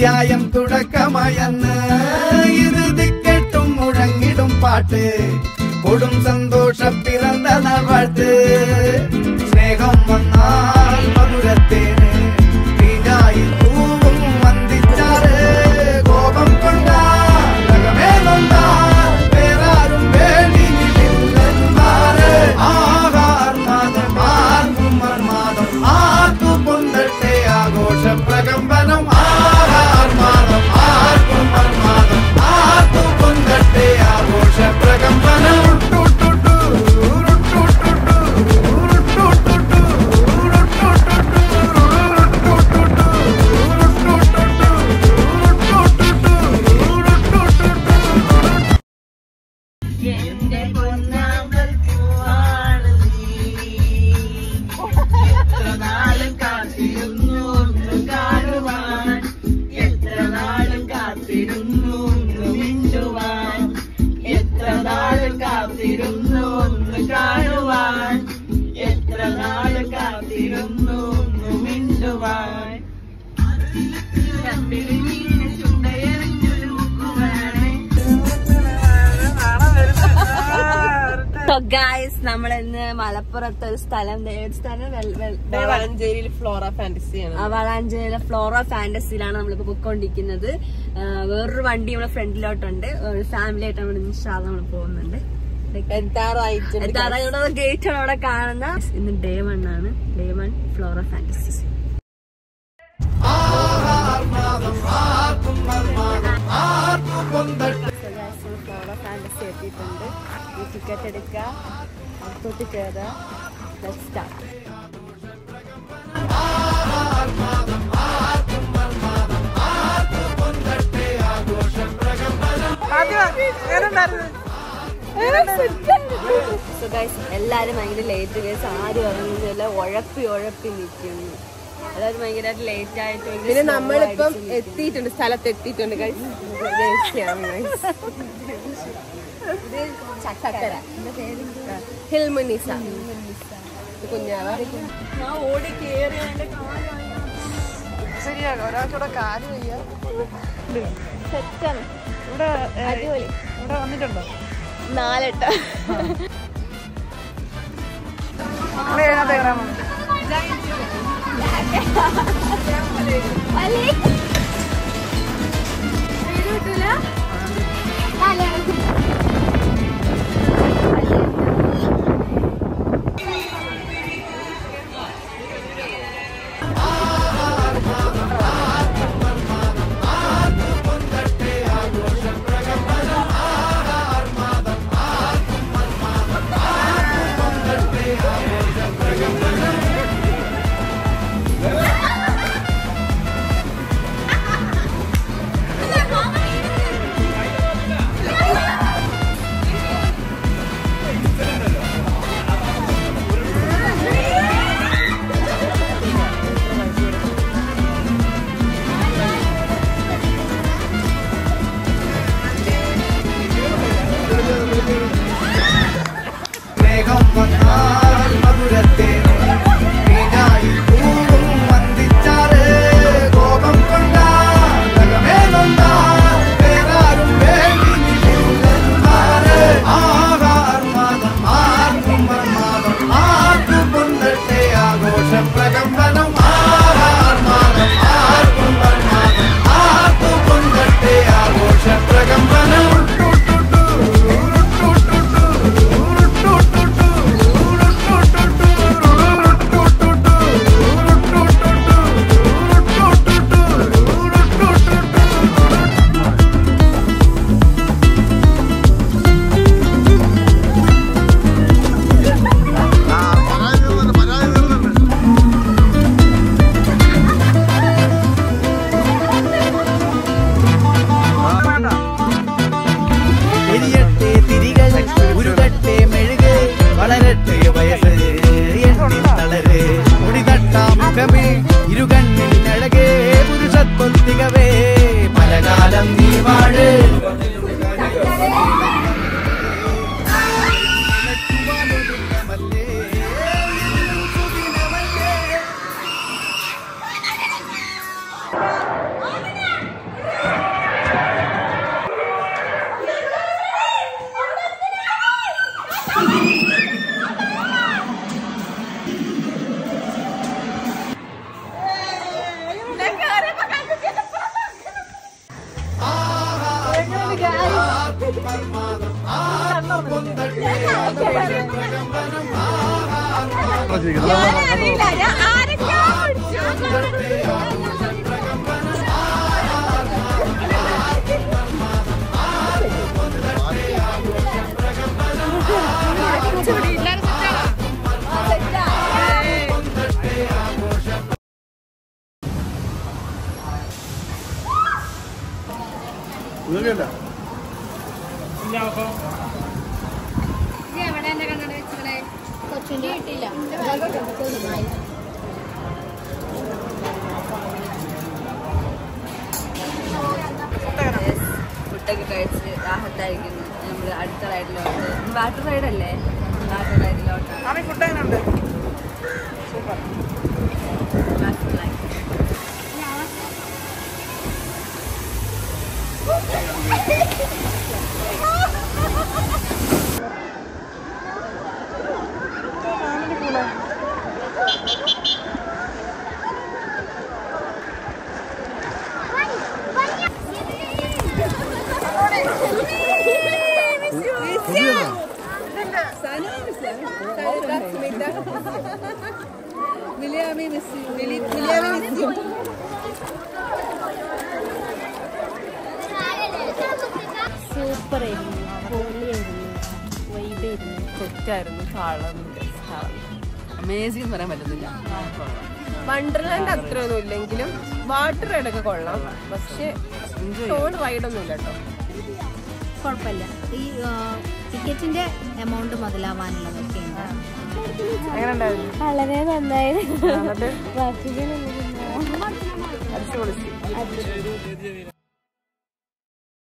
അധ്യായം തുടക്കമയന്ന് ഇറുതി കെട്ടും മുഴങ്ങിടും പാട്ട് കൊടും സന്തോഷ പിറന്ന നാൾവാഴ്ത്ത് സ്നേഹം വന്നാൽ മധുരത്തേന് തീഞ്ഞായി പൂവും വന്ദിച്ചാറ് കോപം കൊണ്ടാൽ അകമേലൊണ്ടാൽ വേറാരും വേണ്ടിയില്ലെന്നാറ് ആഹാർമാദം ആർക്കും മർമാദം ആർക്കു പൊന്തട്ടെ ആഘോഷ പ്രകമ്പനം ആഹാർമാദം ആർക്കും മർമാദം ആർക്കു പൊന്തട്ടെ ആഘോഷ പ്രകമ്പനം ഗായ്സ് നമ്മളിന്ന് മലപ്പുറത്ത് ഒരു സ്ഥലം വളാഞ്ചേരിയിലെ ഫ്ലോറ ഫാന്റസിയാണ്. വളാഞ്ചേരിയിലെ ഫ്ലോറ ഫാന്റസിയിലാണ് നമ്മളിപ്പോ പൊയ്ക്കൊണ്ടിരിക്കുന്നത്. വേറൊരു വണ്ടി നമ്മുടെ ഫ്രണ്ടിലോട്ടുണ്ട്. ഒരു ഫാമിലി ആയിട്ട് നമ്മൾ നമ്മൾ പോകുന്നുണ്ട്. ഗേറ്റ് ആണ് അവിടെ കാണുന്ന. ഇന്ന് Day 1 ആണ്. Day 1 flora fantasy. Flora fantasy എത്തിയിട്ടുണ്ട്. ടിക്കറ്റ് എടുക്കുക, അകത്തോട്ട് കയറുക. Let's start. എല്ലാരും ഭയങ്കര ലേറ്റ് ഗൈസ്. ആരും ഇറങ്ങുന്നില്ല. ഉഴപ്പി നിൽക്കുന്നു. എല്ലാവരും ഭയങ്കരമായിട്ട് ലേറ്റ് ആയിട്ട്. പിന്നെ നമ്മളിപ്പം എത്തിയിട്ടുണ്ട്, സ്ഥലത്ത് എത്തിയിട്ടുണ്ട് ഗൈസ്. ചക്കര ഹിൽമുനിസ കുഞ്ഞാവ. ഞാൻ ഓടി കേറി ശരിയാണ്. ഒരാൾക്കൂടെ കാല് വയ്യ. സെറ്റാണ്. ഇവിടെ അടിപൊളി. ഇവിടെ വന്നിട്ടുണ്ടോ? 4 മർമാദം ആർക്കും പൊന്തട്ടെ ആഘോഷപ്രകമ്പനം കൊച്ചിന്റെ കിട്ടില്ല. ഫുഡൊക്കെ കഴിച്ച് രാഹത്തായിരിക്കുന്നു. നമ്മള് അടുത്ത റൈഡിലോട്ട്, വാട്ടർ റൈഡല്ലേ, വാട്ടർ റൈഡിലോട്ട് ഫുഡ് എങ്ങനെയുണ്ട്? Water ride. സൂപ്പറായിരുന്നു, പൊളിയായിരുന്നു, വൈബായിരുന്നു, സെറ്റായിരുന്നു. അമേസിംഗ് എന്ന് പറയാൻ പറ്റുന്നില്ല. വണ്ടർലാൻഡ് അത്രയൊന്നും ഇല്ലെങ്കിലും വാട്ടർ റൈഡൊക്കെ കൊള്ളാം. പക്ഷെ സ്റ്റോൺ റൈഡൊന്നും ഇല്ല കേട്ടോ. കുഴപ്പമില്ല. ഈ ടിക്കറ്റിന്റെ എമൗണ്ട് മുതലാവാനുള്ളതൊക്കെ വളരെ നന്നായിരുന്നു. അടിച്ചു പൊളിച്ചു.